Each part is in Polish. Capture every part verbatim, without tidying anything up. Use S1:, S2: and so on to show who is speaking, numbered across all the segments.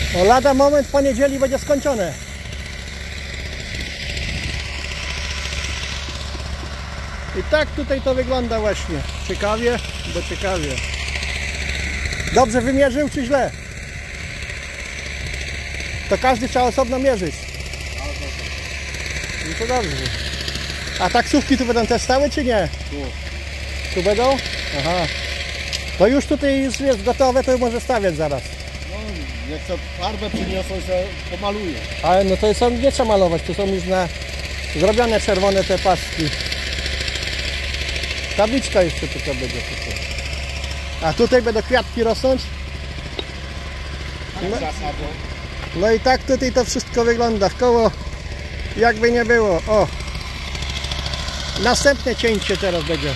S1: O, lada moment w poniedzieli będzie skończone. I tak tutaj to wygląda właśnie. Ciekawie, bo ciekawie. Dobrze wymierzył czy źle? To każdy trzeba osobno mierzyć. No to dobrze. A taksówki tu będą też stały czy nie?
S2: Tu.
S1: Tu będą? Aha. To już tutaj już jest gotowe, to może stawiać zaraz.
S2: No, jak to farbę przyniosą, że pomaluję.
S1: Ale no to są, nie trzeba malować, to są już na zrobione czerwone te paski. Tabliczka jeszcze tylko będzie tutaj. A tutaj będą kwiatki rosnąć?
S2: Tak zasadą.
S1: No i tak tutaj to wszystko wygląda w koło, jakby nie było. O! Następne cięcie teraz będzie.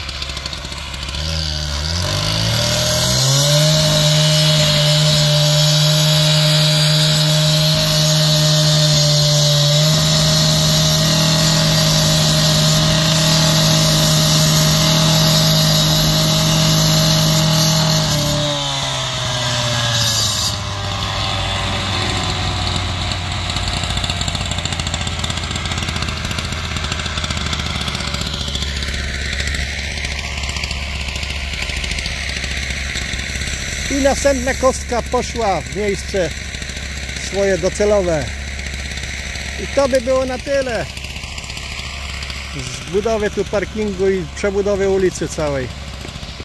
S1: I następna kostka poszła w miejsce swoje docelowe. I to by było na tyle z budowy tu parkingu i przebudowy ulicy całej.